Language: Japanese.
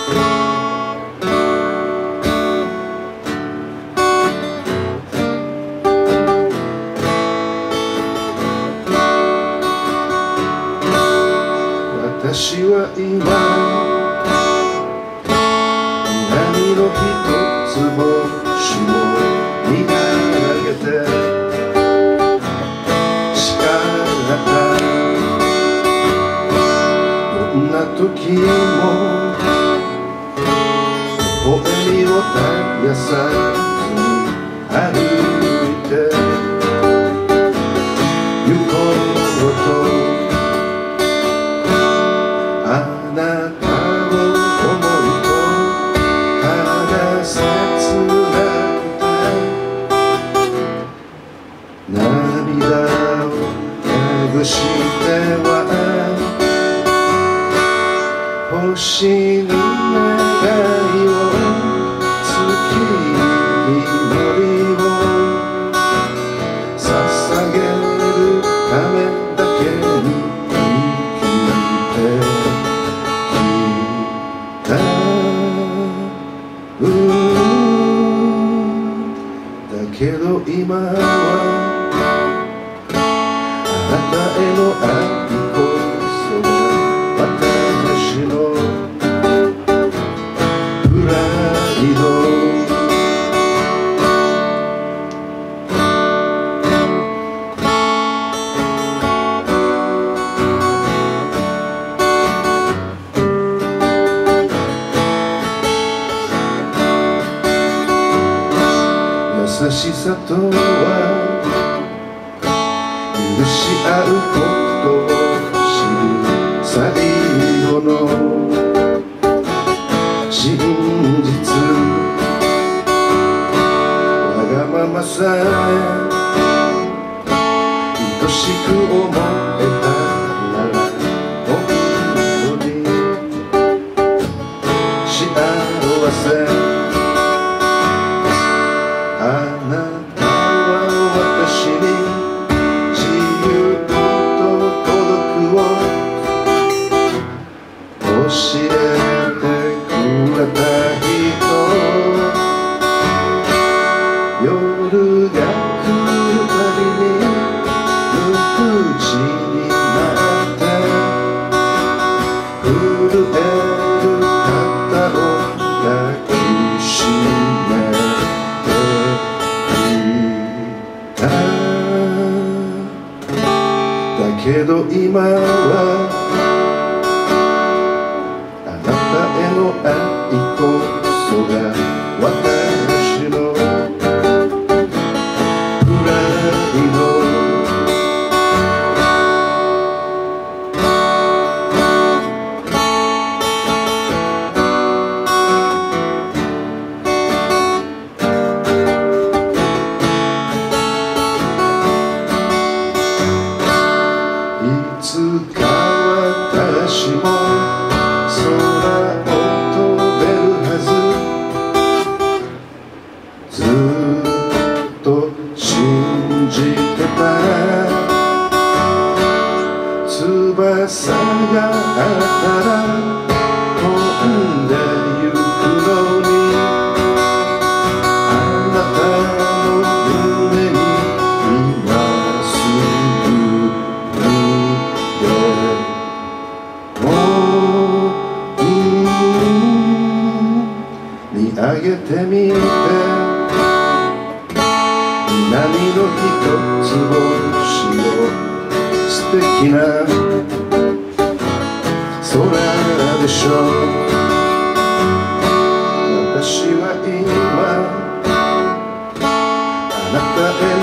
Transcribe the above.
私は今何の一つ星を見上げてしかなどんな時も微笑みを絶やさずに歩いて行こうとあなたを思うとただ切なくて涙を隠しては星に願いを月に祈りを捧げるためだけにだけど今はあなたへの愛こそが私のプライド優しさとは許し合うことを知る最後の真実わがままさえ愛しく思えたなら本当に幸せあなたは私に自由と孤独を教えてくれた人夜が来るたびに無口になって震える肩を抱きしめだけど今はあなたへの愛こそが私のプライドいつか私も空を飛べるはずずっと信じてた翼があったら飛んでゆくのにあなたの胸に今すぐ見上げてみて南の一つ星の素敵な空でしょう私は今あなたへ